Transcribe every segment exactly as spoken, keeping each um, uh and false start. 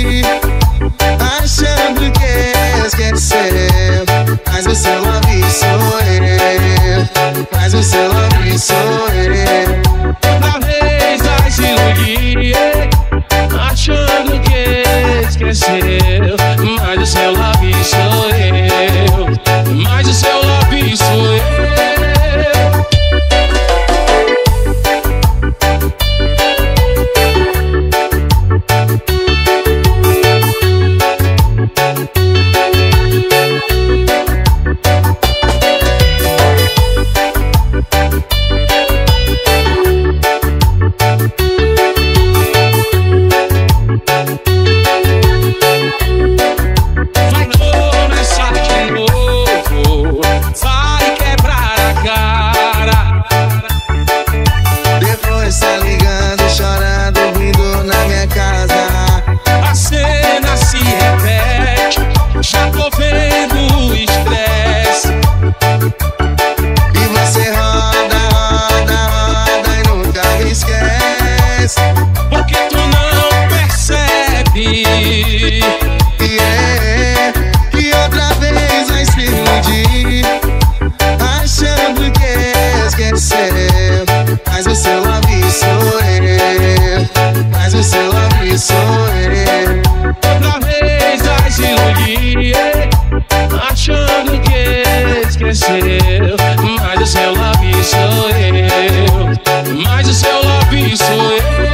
achando que esqueceu, mas o seu love sou eu, mas o seu love sou eu. Outra vez vai se iludir, achando que esqueceu, mas o seu love sou eu, mas o seu love sou eu. Yeah, que outra vez vai se iludir, achando que esqueceu, mas o seu love sou eu, mas o seu love sou eu. Outra vez vai se iludir, achando que esqueceu, mas o seu love sou eu, mas o seu love sou eu.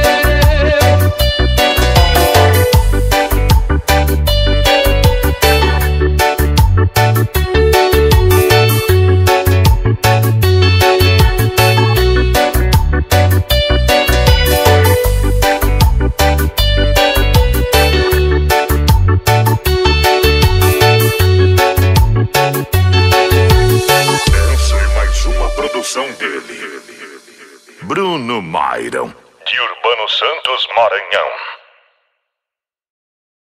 Bruno Mairon, de Urbano Santos, Maranhão.